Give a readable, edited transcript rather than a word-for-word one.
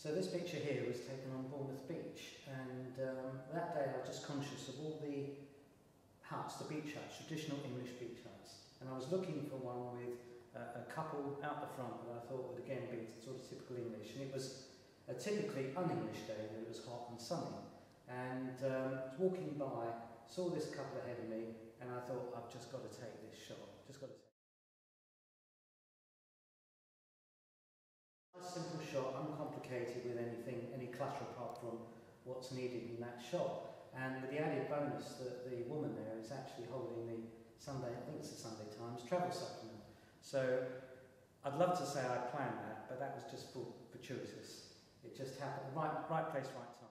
So this picture here was taken on Bournemouth Beach, and that day I was just conscious of all the huts, the beach huts, traditional English beach huts, and I was looking for one with a couple out the front that I thought would again be sort of typical English, and it was a typically un-English day, but it was hot and sunny, and I was walking by, saw this couple ahead of me, and I thought, I've just got to take this shot, just got to take. A simple shot, uncomplicated with anything, any clutter apart from what's needed in that shot. And with the added bonus that the woman there is actually holding the Sunday, I think it's the Sunday Times, travel supplement. So I'd love to say I planned that, but that was just fortuitous. It just happened, right place, right time.